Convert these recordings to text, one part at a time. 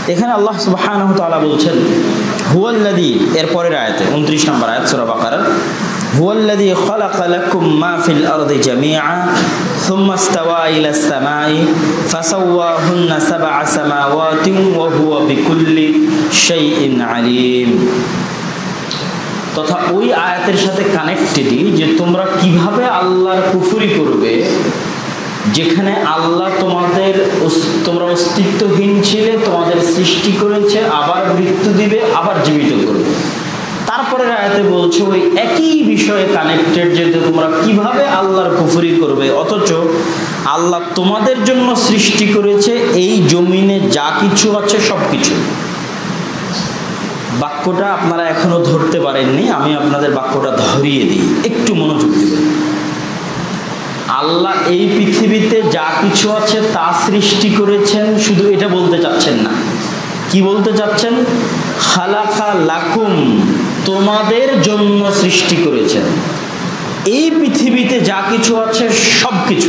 এখানে আল্লাহ সুবহানাহু ওয়া তাআলা বলছেন হুয়াল্লাযী, এর পরের আয়াতে 29 নম্বর আয়াত সূরা বাকারার, হুয়াল্লাযী খালাকা লাকুম মা ফিল আরদি জামিআ সুম্মা ইসতাওয়া ইলাস সামাই ফাসাওয়াহুন্না সাবআ সামাওয়াতিন ওয়া হুয়া বিকুল্লি শাইইন আলীম। তথা ওই আয়াতের সাথে কানেক্টেডই যে তোমরা কিভাবে আল্লাহর কুফরি করবে, যেখানে আল্লাহ তোমরা অস্তিত্বহীন ছিলে, তোমাদের সৃষ্টি করেছে, আবার মৃত্যু দিবে, আবার জীবিত করবে। তারপরে আয়াতে বলছে ওই একই বিষয়ে কানেক্টেড যে তোমরা কিভাবে আল্লাহর কুফরি করবে, অথচ আল্লাহ তোমাদের জন্য সৃষ্টি করেছে এই জমিনে যা কিছু আছে সব কিছু। বাক্যটা আপনারা এখনো ধরতে পারেননি, আমি আপনাদের বাক্যটা ধরিয়ে দিই, একটু মনোযোগ দিবেন। আল্লাহ এই পৃথিবীতে যা কিছু আছে তা সৃষ্টি করেছেন, শুধু এটা বলতে চাচ্ছেন না। কি বলতে চাচ্ছেন? খালাকা লাকুম, তোমাদের জন্য সৃষ্টি করেছেন এই পৃথিবীতে যা কিছু আছে সব কিছু।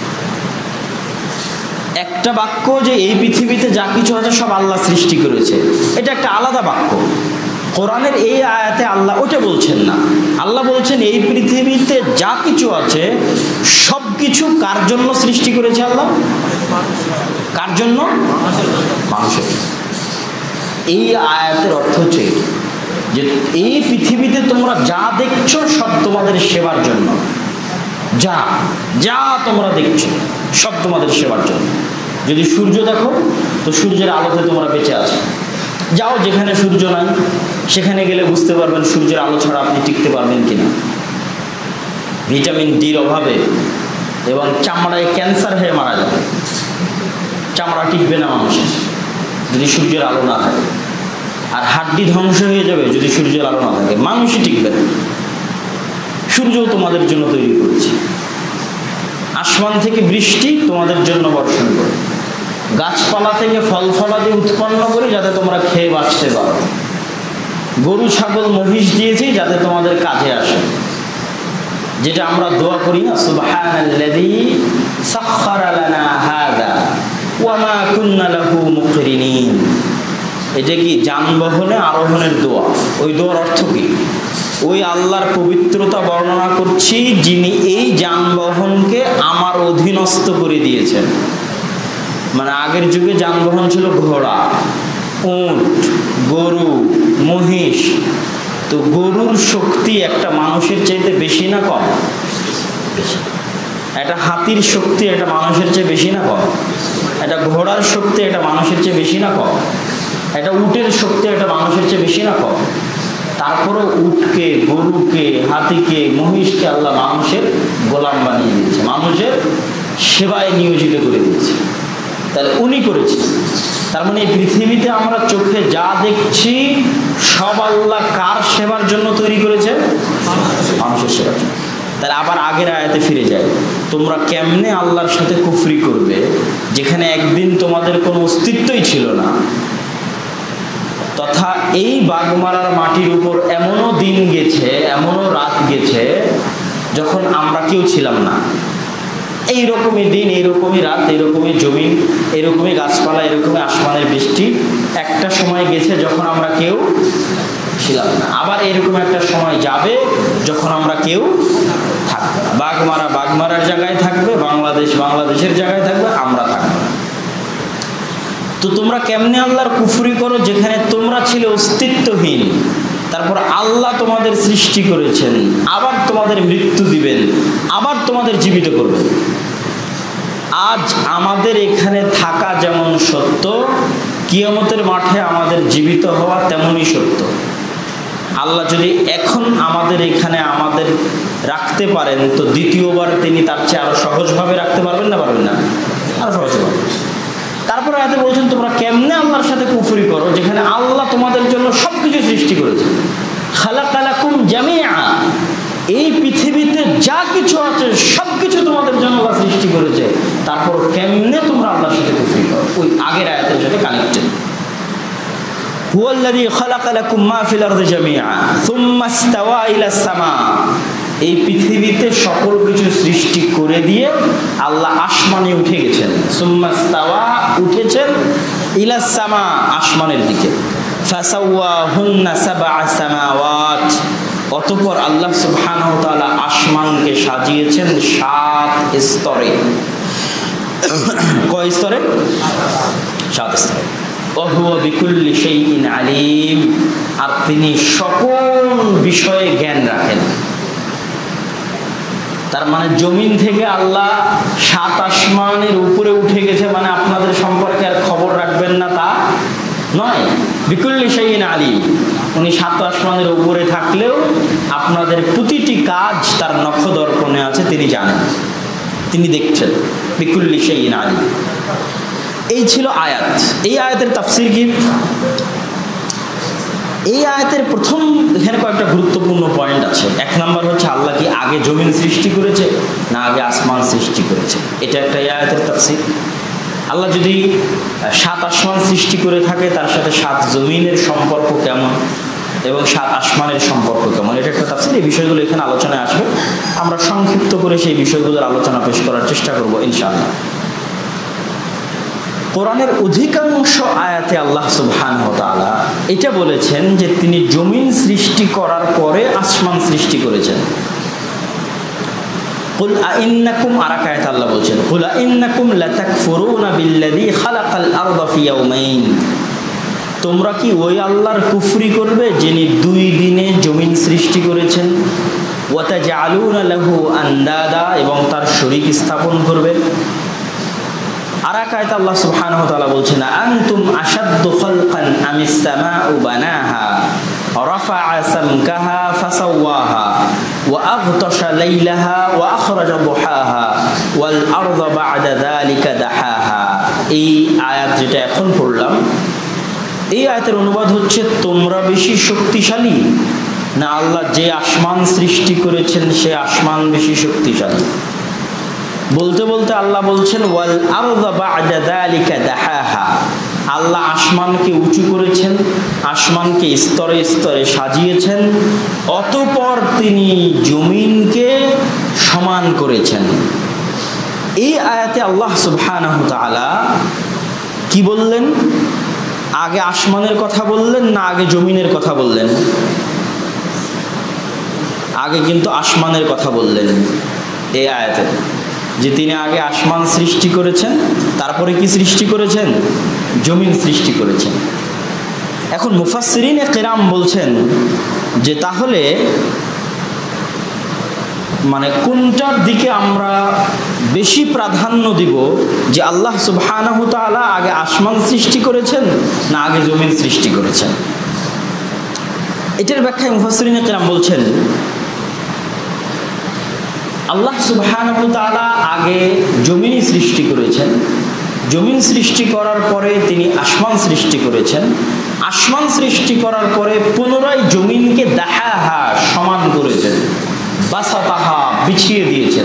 একটা বাক্য যে এই পৃথিবীতে যা কিছু আছে সব আল্লাহ সৃষ্টি করেছে, এটা একটা আলাদা বাক্য। কোরআনের এই আয়াতে আল্লাহ ওটা বলছেন না। আল্লাহ বলছেন এই পৃথিবীতে যা কিছু আছে সব কিছু কার জন্য সৃষ্টি করেছে আল্লাহ? কার জন্য? মানুষের। এই আয়াতের অর্থ হচ্ছে যে এই পৃথিবীতে তোমরা যা দেখছো সব তোমাদের সেবার জন্য। যা যা তোমরা দেখছো সব তোমাদের সেবার জন্য। যদি সূর্য দেখো তো সূর্যের আলোতে তোমরা বেঁচে আছো। যাও যেখানে সূর্য নাই সেখানে গেলে বুঝতে পারবেন সূর্যের আলো ছাড়া আপনি টিকতে পারবেন কিনা। ভিটামিন ডির অভাবে এবং চামড়ায় ক্যান্সার হয়ে মারা যাবে, চামড়া টিকবে না মানুষের যদি সূর্যের আলো না থাকে। আর হাড্ডি ধ্বংস হয়ে যাবে যদি সূর্যের আলো না থাকে, মানুষই টিকবে না। সূর্যও তোমাদের জন্য তৈরি করেছে। আসমান থেকে বৃষ্টি তোমাদের জন্য বর্ষণ করে, গাছপালা থেকে ফল ফলাদি উৎপন্ন করি যাতে তোমরা খেয়ে বাঁচতে পারো। গরু ছাগল মহিষ দিয়েছি যাতে তোমাদের কাজে আসে। যেটা আমরা দোয়া করি না, সুবহানাল্লাযী সাখখারা লানা হাযা ওয়া মা কুন্না লাহু মুকরিনিন। এটা কি যানবাহনে আরোহণের দোয়া? ওই দোয়ার অর্থ কি? ওই আল্লাহর পবিত্রতা বর্ণনা করছি যিনি এই যানবাহনকে আমার অধীনস্থ করে দিয়েছেন। মানে আগের যুগে যানবাহন ছিল ঘোড়া, উট, গরু, মহিষ। তো গরুর শক্তি একটা মানুষের চাইতে বেশি না কম? একটা হাতির শক্তি একটা মানুষের চেয়ে বেশি না কম? একটা ঘোড়ার শক্তি একটা মানুষের চেয়ে বেশি না কম? একটা উটের শক্তি একটা মানুষের চেয়ে বেশি না কম? তারপরে উটকে, গরুকে, হাতিকে, মহিষকে আল্লাহ মানুষের গোলাম বানিয়ে দিয়েছে, মানুষের সেবায় নিয়োজিত করে দিয়েছে। তাহলে উনি করেছেন। তার মানে এই পৃথিবীতে আমরা চোখে যা দেখছি সব আল্লাহ কার সেবার জন্য তৈরি করেছে? মানুষের সেবার জন্য। তাহলে আবার আগের আয়াতে ফিরে যায়, তোমরা কেমনে আল্লাহর সাথে কুফরি করবে যেখানে একদিন তোমাদের কোনো অস্তিত্বই ছিল না। তথা এই বাগমারার মাটির উপর এমনও দিন গেছে, এমনও রাত গেছে যখন আমরা কেউ ছিলাম না। এইরকমই দিন, এইরকমই রাত, এইরকমই জমিন, এরকমই গাছপালা, এরকমই আসমানের বৃষ্টি একটা সময় গেছে যখন আমরা কেউ ছিলাম না। আবার এরকম একটা সময় যাবে যখন আমরা কেউ থাকবো না। বাগমারা বাগমারার জায়গায় থাকবে, বাংলাদেশ বাংলাদেশের জায়গায় থাকবে, আমরা থাকবো না। তো তোমরা কেমনে আল্লাহর কুফরি করো যেখানে তোমরা ছিলে অস্তিত্বহীন, তারপর আল্লাহ তোমাদের সৃষ্টি করেছেন, আবার তোমাদের মৃত্যু দিবেন, আবার তোমাদের জীবিত করবেন। আজ আমাদের এখানে থাকা যেমন সত্য, কিয়ামতের মাঠে আমাদের জীবিত হওয়া তেমনই সত্য। আল্লাহ যদি এখন আমাদের এখানে আমাদের রাখতে পারেন তো দ্বিতীয়বার তিনি তার চেয়ে আরো সহজভাবে রাখতে পারবেন না? পারবেন না? আরো সহজভাবে। তারপরে আয়াতে বলছেন তোমরা কেমনে আল্লাহর সাথে কুফরি করো যেখানে আল্লাহ তোমাদের জন্য সবকিছু সৃষ্টি করেছে। খালাকা লাকুম জামিআ, এই পৃথিবীতে যা কিছু আছে সবকিছু তোমাদের জন্য আল্লাহ সৃষ্টি করেছে, তারপর কেমনে তোমরা আল্লাহর সাথে কুফরি করো? ওই আগের আয়াতের সাথে কানেক্টেড। হুয়াল্লাযী খালাকা লাকুম মা ফিল আরদি জামিআ সুম্মা ইসতাওয়া ইলাস সামা, এই পৃথিবীতে সকল কিছু সৃষ্টি করে দিয়ে আল্লাহ আসমানে উঠে গেছেন। সুম্মা ইসতাওয়া, উঠেছেন, ইলাস সামা, আসমানের দিকে। ফাসাওয়াহুন্না সাবআ সামাওয়াত, অতঃপর আল্লাহ সুবহানাহু ওয়া তাআলা আসমানকে সাজিয়েছেন 7 স্তরে। কয় স্তরে? 7 স্তরে। ওয়া হুয়া বিকুল্লি শাইইন আলিম, আর তিনি সকল বিষয়ে জ্ঞান রাখেন। তার মানে জমিন থেকে আল্লাহ 7 আসমানের উপরে উঠে গেছে মানে আপনাদের সম্পর্কে আর খবর রাখবেন না তা নয়। বিকুল্লি শাইইন আলিম, উনি 7 আসমানের উপরে থাকলেও আপনাদের প্রতিটি কাজ তার নখদর্পণে আছে, তিনি জানেন, তিনি দেখছেন। বিকুল্লি শাইইন আলিম। এই ছিল আয়াত। এই আয়াতের তাফসীর কি? এই আয়াতের প্রথম এখানে কয়েকটা গুরুত্বপূর্ণ পয়েন্ট আছে। 1 নাম্বার হচ্ছে আল্লাহ কি আগে জমিন সৃষ্টি করেছে না আগে আসমান সৃষ্টি করেছে, এটা একটা এই আয়াতের তাফসীর। আল্লাহ যদি 7 আসমান সৃষ্টি করে থাকে তার সাথে 7 জমিনের সম্পর্ক কেমন এবং 7 আসমানের সম্পর্ক কেমন, এটা একটা তাফসীর। এই বিষয়গুলো এখানে আলোচনায় আসবে, আমরা সংক্ষিপ্ত করে সেই বিষয়গুলোর আলোচনা পেশ করার চেষ্টা করব ইনশাআল্লাহ। কোরআনের অধিকাংশ আয়াতে আল্লাহ সুবহানাহু ওয়া তাআলা এটা বলেছেন যে তিনি জমিন সৃষ্টি করার পরে আসমান সৃষ্টি করেছেন। কুল আইন্নাকুম, আরেক আয়াতে আল্লাহ বলেছেন কুল আইন্নাকুম লাতাকফুরুনা বিল্লাযী খালাকাল আরদা ফি ইয়াওমাইন, তোমরা কি ওই আল্লাহর কুফরি করবে যিনি 2 দিনে জমিন সৃষ্টি করেছেন। ওয়া তাজআলুনা লাহু আনদাদা, এবং তার শরীক স্থাপন করবে। আরেক আয়াতে আল্লাহ সুবহানাহু ওয়া তাআলা বলছেন আনতুম আশাদ্দু খালকান আমিস সামাউ বানাহা রাফা'a সামকাহা ফাসাওয়াহা ওয়া আগতাশা লাইলাহা ওয়া আখরাজা দুহাহা ওয়াল আরদা বা'দা যালিকা দাহাহা। এই আয়াত যেটা এখন পড়লাম, এই আয়াতের অনুবাদ হচ্ছে তোমরা বেশি শক্তিশালী না আল্লাহ যে আসমান সৃষ্টি করেছেন সে আসমান বেশি শক্তিশালী। বলতে বলতে আল্লাহ বলছেন ওয়াল আরদা বা'দা যালিকা দাহাহা, আল্লাহ আসমানকে উঁচু করেছেন, আসমানকে স্তরে স্তরে সাজিয়েছেন, অতঃপর তিনি জমিনকে সমান করেছেন। এই আয়াতে আল্লাহ সুবহানাহু ওয়া তাআলা কি বললেন? আগে আসমানের কথা বললেন না আগে জমিনের কথা বললেন? আগে কিন্তু আসমানের কথা বললেন এই আয়াতে, যে তিনি আগে আসমান সৃষ্টি করেছেন, তারপরে কি সৃষ্টি করেছেন? জমিন সৃষ্টি করেছেন। এখন মুফাসসিরিনে কিরাম বলছেন যে তাহলে মানে কোনটার দিকে আমরা বেশি প্রাধান্য দিব, যে আল্লাহ সুবহানাহু ওয়া তাআলা আগে আসমান সৃষ্টি করেছেন না আগে জমিন সৃষ্টি করেছেন? এটার ব্যাখ্যায় মুফাসসিরিনে কিরাম বলছেন আল্লাহ সুবহানাহু ওয়া তাআলা আগে জমিন সৃষ্টি করেছেন, জমিন সৃষ্টি করার পরে তিনি আসমান সৃষ্টি করেছেন, আসমান সৃষ্টি করার পরে পুনরায় জমিনকে দাহাহা সমান করেছেন, বাসাতাহা বিছিয়ে দিয়েছেন।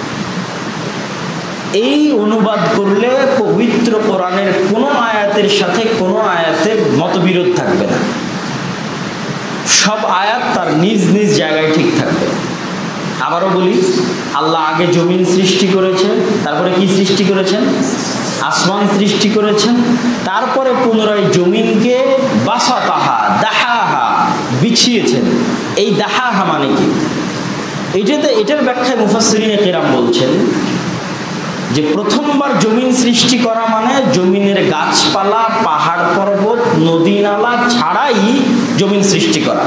এই অনুবাদ করলে পবিত্র কোরআনের কোনো আয়াতের সাথে কোনো আয়াতের মতবিরোধ থাকবে না, সব আয়াত তার নিজ নিজ জায়গায় ঠিক থাকবে। আবারও বলি, আল্লাহ আগে জমিন সৃষ্টি করেছেন, তারপরে কি সৃষ্টি করেছেন? আসমান সৃষ্টি করেছেন, তারপরে পুনরায় জমিনকে বাসাতাহা দাহাহা বিছিয়েছেন। এই দাহাহা মানে কি? এটার ব্যাখ্যায় মুফাসসিরিনে কিরাম বলছেন যে প্রথমবার জমিন সৃষ্টি করা মানে জমিনের গাছপালা, পাহাড় পর্বত, নদী নালা ছাড়াই জমিন সৃষ্টি করা।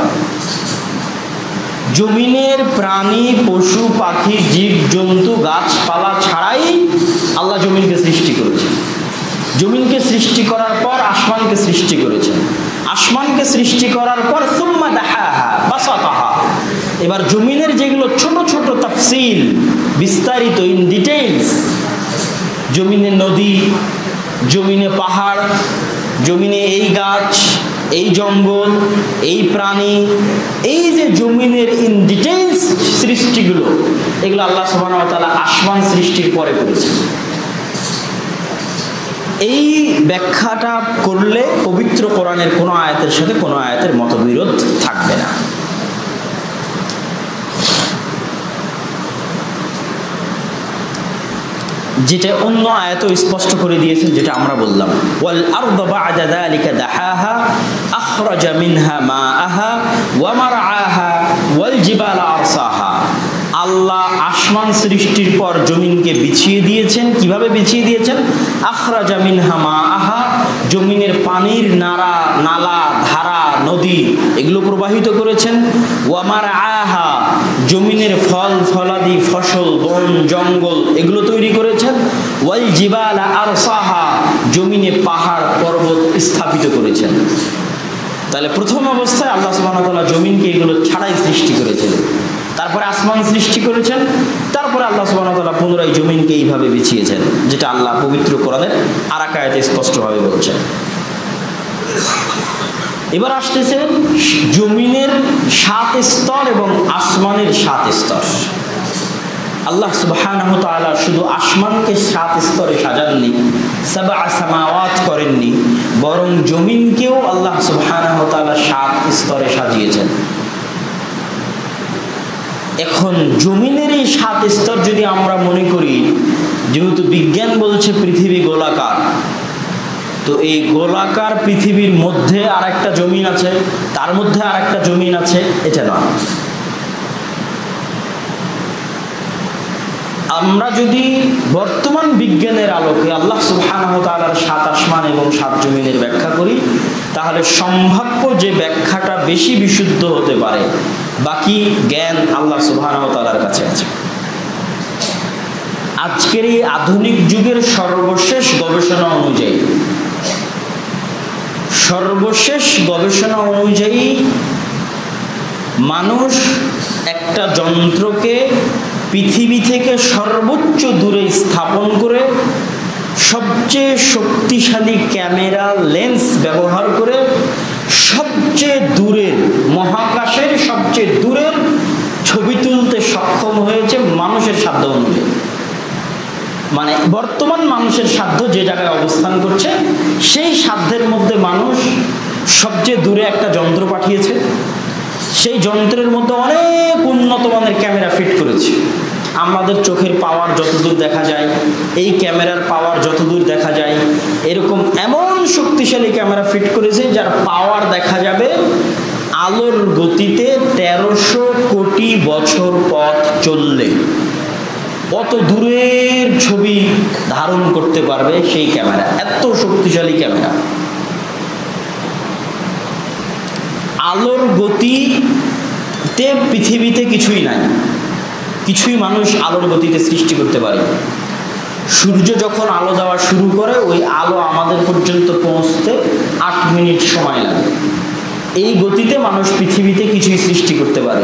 জমিনের প্রাণী, পশু পাখি, জীব জন্তু, গাছপালা ছাড়াই আল্লাহ জমিনকে সৃষ্টি করেছেন। জমিনকে সৃষ্টি করার পর আসমানকে সৃষ্টি করেছেন, আসমানকে সৃষ্টি করার পর সুম্মা দাহাহা বাসাতাহা। এবার জমিনের যেগুলো ছোট ছোট তাফসিল, বিস্তারিত ইন ডিটেইলস, জমিনে নদী, জমিনে পাহাড়, জমিনে এই গাছ, এই জঙ্গল, এই প্রাণী, এই যে জমিনের ইন ডিটেইলস সৃষ্টিগুলো, এগুলো আল্লাহ সুবহানাহু ওয়া তাআলা আসমান সৃষ্টির পরে করেছেন। এই ব্যাখ্যাটা করলে পবিত্র কোরআনের কোনো আয়াতের সাথে কোনো আয়াতের মতবিরোধ থাকবে না। যেটা অন্য আয়াতে স্পষ্ট করে দিয়েছেন, যেটা আমরা বললাম, ওয়াল আরদ বা'দা যালিকা দাহাহা আখরাজা মিনহা মাআহা ওয়া মারআহা ওয়াল জিবালা আরসাহা। আল্লাহ আসমান সৃষ্টির পর জমিনকে বিছিয়ে দিয়েছেন। কিভাবে বিছিয়ে দিয়েছেন? আখরাজা মিনহা মাআহা, জমিনের পানির নালা ধারা নদী এগুলো প্রবাহিত করেছেন। ওয়া মারআহা, জমিনের ফল ফলাদি ফসল বন জঙ্গল এগুলো তৈরি করেছেন। ওয়াল জিবালা আরসাহা, জমিনে পাহাড় পর্বত স্থাপিত করেছেন। তাহলে প্রথম অবস্থায় আল্লাহ সুবহানাহু ওয়া তাআলা জমিনকে এগুলো ছাড়াই সৃষ্টি করেছিলেন, তারপরে আসমান সৃষ্টি করেছেন, তারপরে আল্লাহ সুবহানাহু ওয়া তাআলা পুনরায় জমিনকে এইভাবে বিছিয়েছেন, যেটা আল্লাহ পবিত্র কোরআনের আরেক আয়াতে স্পষ্টভাবে বলছেন। এবার আসতেছে জমিনের 7 স্তর এবং আসমানের 7 স্তর। আল্লাহ সুবহানাহু ওয়া তাআলা শুধু আসমানকে 7 স্তরে সাজাননি, সাবআ সামাওয়াত করেননি, বরং জমিনকেও আল্লাহ সুবহানাহু ওয়া তাআলা 7 স্তরে সাজিয়েছেন। এখন জমিনের এই 7 স্তর যদি আমরা মনে করি, যেহেতু বিজ্ঞান বলছে পৃথিবী গোলাকার, তো এই গোলাকার পৃথিবীর মধ্যে আরেকটা জমিন আছে, তার মধ্যে আরেকটা জমিন আছে, এটা না। আমরা যদি বর্তমান বিজ্ঞানের আলোকে আল্লাহ সুবহানাহু ওয়া তাআলার 7 আসমান এবং 7 জমিনের ব্যাখ্যা করি, তাহলে সম্ভাব্য যে ব্যাখ্যাটা বেশি বিশুদ্ধ হতে পারে, বাকি জ্ঞান আল্লাহ সুবহানাহু ওয়া তাআলার কাছে আছে। আজকের এই আধুনিক যুগের সর্বশেষ গবেষণা অনুযায়ী মানুষ একটা যন্ত্রকে পৃথিবী থেকে সর্বোচ্চ দূরে স্থাপন করে সবচেয়ে শক্তিশালী ক্যামেরা লেন্স ব্যবহার করে সবচেয়ে দূরের মহাকাশের সবচেয়ে দূরের ছবি তুলতে সক্ষম হয়েছে মানুষের সাধ্য অনুযায়ী। মানে বর্তমান মানুষের সাধ্য যে জায়গায় অবস্থান করছে, সেই সাধ্যের মধ্যে মানুষ সবচেয়ে দূরে একটা যন্ত্র পাঠিয়েছে। সেই যন্ত্রের মধ্যে অনেক উন্নত মানের ক্যামেরা ফিট করেছে। আমাদের চোখের পাওয়ার যতদূর দেখা যায়, এই ক্যামেরার পাওয়ার যতদূর দেখা যায়, এরকম এমন শক্তিশালী ক্যামেরা ফিট করেছে যার পাওয়ার দেখা যাবে আলোর গতিতে 1300 কোটি বছর পথ চললে কত দূরের ছবি ধারণ করতে পারবে সেই ক্যামেরা। এত শক্তিশালী ক্যামেরা। আলোর গতিতে পৃথিবীতে কিছুই নাই, কিছুই মানুষ আলোর গতিতে সৃষ্টি করতে পারে। সূর্য যখন আলো দেওয়া শুরু করে, ওই আলো আমাদের পর্যন্ত পৌঁছতে 8 মিনিট সময় লাগে। এই গতিতে মানুষ পৃথিবীতে কিছুই সৃষ্টি করতে পারে।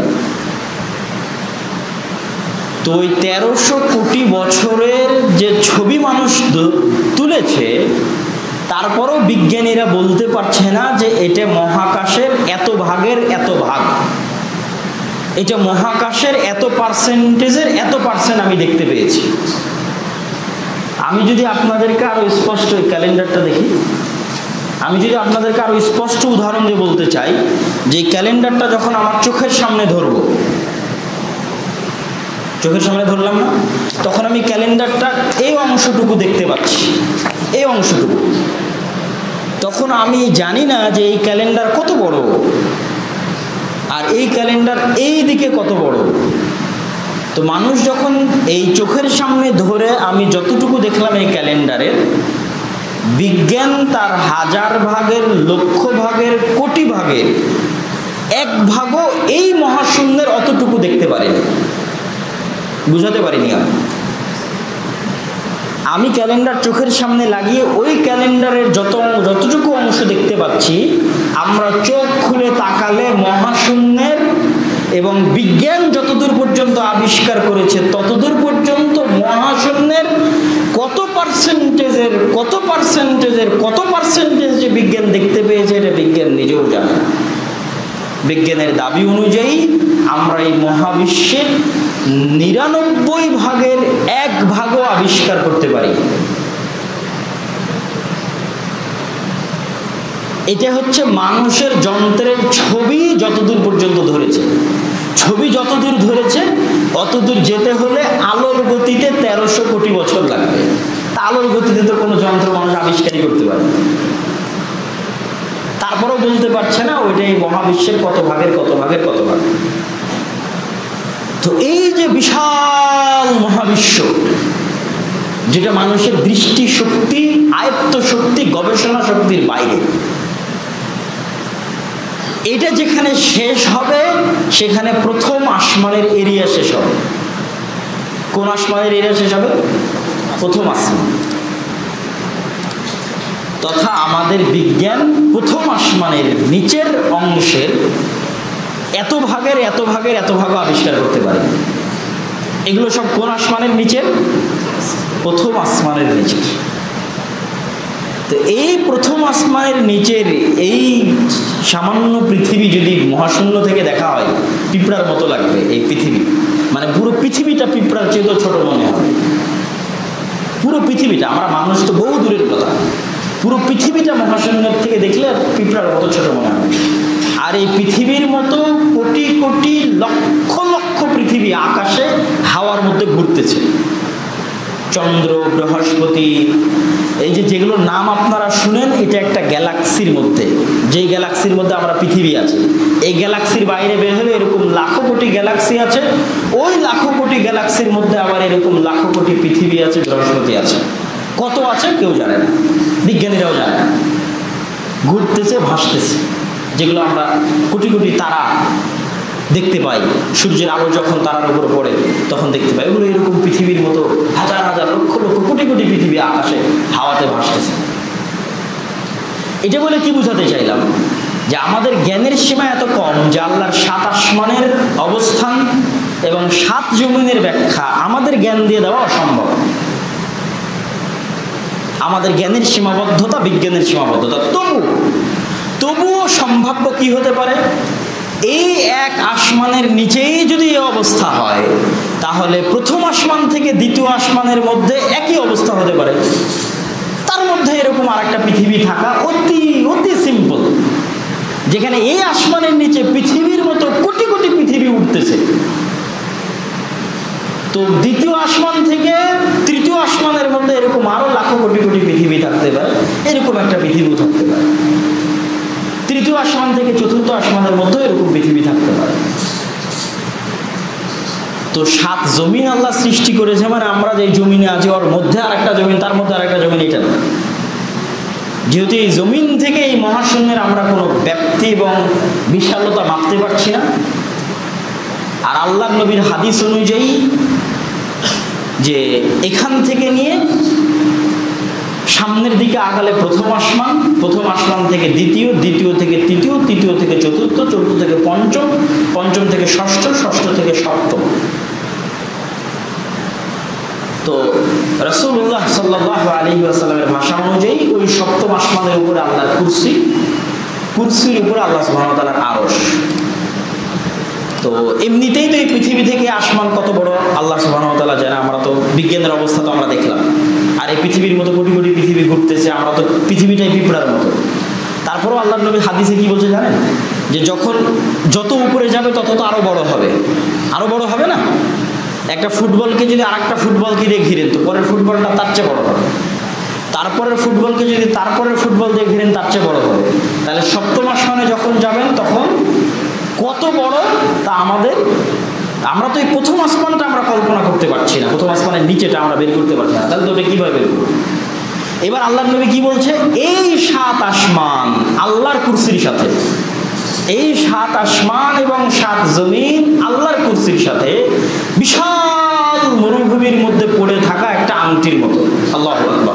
তো ওই 1300 কোটি বছরের যে ছবি মানুষ তুলেছে, তারপরও বিজ্ঞানীরা বলতে পারছে না যে এটা মহাকাশের এত ভাগের এত ভাগ, এটা মহাকাশের এত পার্সেন্টেজের এত পার্সেন্ট আমি দেখতে পেয়েছি। আমি যদি আপনাদেরকে আরো স্পষ্ট ক্যালেন্ডারটা দেখি, আমি যদি আপনাদেরকে আরো স্পষ্ট উদাহরণ দিয়ে বলতে চাই, যে ক্যালেন্ডারটা যখন আমার চোখের সামনে ধরবো, চোখের সামনে ধরলাম না, তখন আমি ক্যালেন্ডারটা এই অংশটুকু দেখতে পাচ্ছি, এই অংশটুকু। তখন আমি জানি না যে এই ক্যালেন্ডার কত বড়, আর এই ক্যালেন্ডার এই দিকে কত বড়। তো মানুষ যখন এই চোখের সামনে ধরে আমি যতটুকু দেখলাম এই ক্যালেন্ডারের, বিজ্ঞান তার 1000 ভাগের, লক্ষ ভাগের, কোটি ভাগের 1 ভাগও এই মহাশূন্যের অতটুকু দেখতে পারেনি, বুঝাতে পারিনি। আমি ক্যালেন্ডার চোখের সামনে লাগিয়ে ওই ক্যালেন্ডারের যতটুকু অংশ দেখতে পাচ্ছি, আমরা চোখ খুলে তাকালে মহাশূন্যের এবং বিজ্ঞান যতদূর পর্যন্ত আবিষ্কার করেছে ততদূর পর্যন্ত মহাশূন্যের কত পার্সেন্টেজ যে বিজ্ঞান দেখতে পেয়েছে, এটা বিজ্ঞান নিজেও জানে। বিজ্ঞানের দাবি অনুযায়ী আমরা এই মহাবিশ্বের 99 ভাগের 1 ভাগও আবিষ্কার করতে পারি। এটা হচ্ছে মানুষের যন্ত্রের ছবি যতদূর পর্যন্ত ধরেছে। ছবি যতদূর ধরেছে অতদূর যেতে হলে আলোর গতিতে 1300 কোটি বছর লাগবে। আলোর গতিতে তো কোনো যন্ত্র মানুষ আবিষ্কারই করতে পারে, তারপরেও বলতে পারছে না ওইটাই মহাবিশ্বের কত ভাগের কত ভাগের কত ভাগ। তো এই যে বিশাল মহাবিশ্ব, যেটা মানুষের দৃষ্টি শক্তি, আয়ত্ত শক্তি, গবেষণা শক্তির বাইরে, এটা যেখানে শেষ হবে সেখানে প্রথম আসমানের এরিয়া শেষ হবে। কোন আসমানের এরিয়া শেষ হবে? প্রথম আসমান। তথা আমাদের বিজ্ঞান প্রথম আসমানের নিচের অংশের এত ভাগের এত ভাগের এত ভাগ আবিষ্কার করতে পারে। এগুলো সব কোন আসমানের নিচের? প্রথম আসমানের নিচের। তো এই প্রথম আসমানের নিচের এই সামান্য পৃথিবী যদি মহাশূন্য থেকে দেখা হয়, পিঁপড়ার মতো লাগবে এই পৃথিবী। মানে পুরো পৃথিবীটা পিঁপড়ার চেয়েও ছোট মনে হবে। পুরো পৃথিবীটা, আমরা মানুষ তো বহু দূরের কথা, পুরো পৃথিবীটা মহাশূন্য থেকে দেখলে পিঁপড়ার মতো ছোট মনে হবে। আর এই পৃথিবীর মতো কোটি কোটি লক্ষ লক্ষ পৃথিবী আকাশে হাওয়ার মধ্যে ঘুরতেছে। চন্দ্র, বৃহস্পতি, এই যে যেগুলো নাম আপনারা শুনেন, এটা একটা গ্যালাক্সির মধ্যে, যেই গ্যালাক্সির মধ্যে আমরা পৃথিবী আছে। এই গ্যালাক্সির বাইরে বের হলে এরকম লাখো কোটি গ্যালাক্সি আছে, ওই লাখো কোটি গ্যালাক্সির মধ্যে আবার এরকম লাখো কোটি পৃথিবী আছে, বৃহস্পতি আছে। কত আছে কেউ জানে না, বিজ্ঞানীরাও জানে না। ঘুরতেছে, ভাসতেছে, যেগুলো আমরা কোটি কোটি তারা দেখতে পাই। সূর্যের আলো যখন তারার উপর পড়ে তখন দেখতে পাই, ওগুলো এরকম পৃথিবীর মতো হাজার হাজার লক্ষ লক্ষ কোটি কোটি পৃথিবী আকাশে হাওয়াতে ভাসতেছে। এটা বলে কি বুঝাতে চাইলাম? যে আমাদের জ্ঞানের সীমা এত কম যে আল্লাহর 7 আসমানের অবস্থান এবং 7 জমিনের ব্যাখ্যা আমাদের জ্ঞান দিয়ে দেওয়া অসম্ভব। আমাদের জ্ঞানের সীমাবদ্ধতা, বিজ্ঞানের সীমাবদ্ধতা। তবুও সম্ভাব্য কি হতে পারে? এই এক আসমানের নিচেই যদি এই অবস্থা হয়, তাহলে প্রথম আসমান থেকে দ্বিতীয় আসমানের মধ্যে একই অবস্থা হতে পারে। তার মধ্যে এরকম আরেকটা পৃথিবী থাকা অতি অতি সিম্পল, যেখানে এই আসমানের নিচে পৃথিবীর মতো কোটি কোটি পৃথিবী উঠতেছে। তো দ্বিতীয় আসমান থেকে তৃতীয় আসমানের মধ্যে এরকম আরো লাখো কোটি কোটি পৃথিবী থাকতে পারে, এরকম একটা পৃথিবীও থাকতে পারে। তৃতীয় আসমান থেকে চতুর্থ আসমানের মধ্যে এরকম পৃথিবী থাকতে পারে। তো 7 জমিন আল্লাহ সৃষ্টি করেছে, মানে আমরা যে জমিনে আছি ওর মধ্যে আরেকটা জমিন, তার মধ্যে আরেকটা জমিন, এটা না। যেহেতু এই জমিন থেকে এই মহাশূন্যের আমরা কোনো ব্যাপ্তি এবং বিশালতা মাপতে পারছি না। আর আল্লাহ নবীর হাদিস অনুযায়ী যে এখান থেকে নিয়ে সামনের দিকে আগালে প্রথম আসমান, প্রথম আসমান থেকে দ্বিতীয়, দ্বিতীয় থেকে তৃতীয়, তৃতীয় থেকে চতুর্থ, চতুর্থ থেকে পঞ্চম, পঞ্চম থেকে ষষ্ঠ, ষষ্ঠ থেকে সপ্তম। তো রাসূলুল্লাহ সাল্লাল্লাহু আলাইহি ওয়াসাল্লামের ভাষা অনুযায়ী ওই সপ্তম আসমানের উপরে আল্লাহর কুরসি, কুরসির উপরে আল্লাহ সুবহানাহু ওয়া তাআলার আরশ। তো এমনিতেই তো এই পৃথিবী থেকে আসমান কত বড় আল্লাহ সুবহানাহু ওয়া তাআলা জানে। আমরা তো বিজ্ঞানের অবস্থা তো আমরা দেখলাম। আর এই পৃথিবীর মতো কোটি কোটি পৃথিবী ঘুরতেছে, আমরা তো পৃথিবীটাই পিঁপড়ার মতো। তারপরেও আল্লাহর নবী হাদিসে কি বলছে জানেন? যে যখন যত উপরে যাবে তত তো আরো বড় হবে, আরো বড় হবে না? একটা ফুটবলকে যদি আরেকটা ফুটবলকে দিয়ে ঘিরেন, তো পরের ফুটবলটা তার চেয়ে বড় হবে। তারপরের ফুটবলকে যদি তারপরের ফুটবল দিয়ে ঘিরেন, তার চেয়ে বড় হবে। তাহলে সপ্তম আসমানে যখন যাবেন তখন কত বড় তা আমরা তো এই প্রথম আসমানটা আমরা কল্পনা করতে পারছি না, প্রথম আসমানের নিচেটা আমরা বের করতে পারছি না। তাহলে তো ওটা কিভাবে বের করব? এবার আল্লাহর নবী কি বলছে? এই 7 আসমান আল্লাহর কুরসির সাথে, এই 7 আসমান এবং 7 জমিন আল্লাহর কুরসির সাথে বিশাল মরুভূমির মধ্যে পড়ে থাকা একটা আংটির মতো। আল্লাহু আকবার।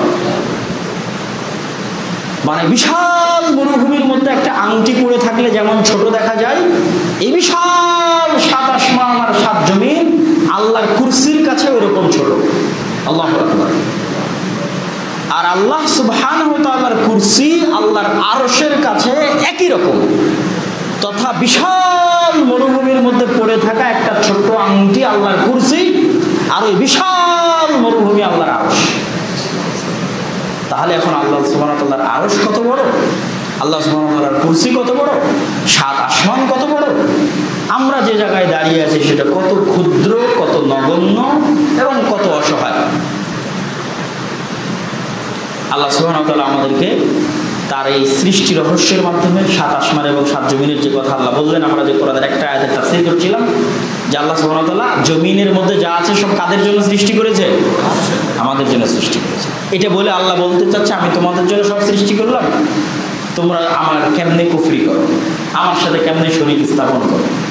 মানে বিশাল মরুভূমির মধ্যে একটা আংটি পড়ে থাকলে যেমন ছোট দেখা যায়, এই বিশাল 7 আসমান আর 7 জমিন আল্লাহর কুরসির কাছে ওরকম ছোট। আল্লাহু আকবার। আর আল্লাহ সুবহানাহু ওয়া তাআলার কুরসি আল্লাহর আরশের কাছে একই রকম। তথা বিশাল মরুভূমির মধ্যে পড়ে থাকা একটা ছোট্ট আংটি আল্লাহর কুরসি, আর ওই বিশাল মরুভূমি আল্লাহর আরশ। তাহলে এখন আল্লাহ সুবহানাহু ওয়া তাআলার আরশ কত বড়, আল্লাহ সুবহানাহু ওয়া তাআলার কুরসি কত বড়, 7 আসমান কত বড়, আমরা যে জায়গায় দাঁড়িয়ে আছি সেটা কত ক্ষুদ্র, কত নগণ্য এবং কত অসহায়। আল্লাহ সুবহানাহু ওয়া তাআলা আমাদেরকে তার এই সৃষ্টি রহস্যের মাধ্যমে 7 আসমান এবং 7 জমিনের যে কথা আল্লাহ বললেন, আমরা যে কোরআনের একটা আয়াতের তাফসীর করছিলাম যে আল্লাহ সুবহানাহু ওয়া তাআলা জমিনের মধ্যে যা আছে সব কাদের জন্য সৃষ্টি করেছে? আমাদের জন্য সৃষ্টি করেছে। এটা বলে আল্লাহ বলতে চাচ্ছে আমি তোমাদের জন্য সব সৃষ্টি করলাম, তোমরা আমার কেমনে কুফরি করো, আমার সাথে কেমনে শরীক স্থাপন করো।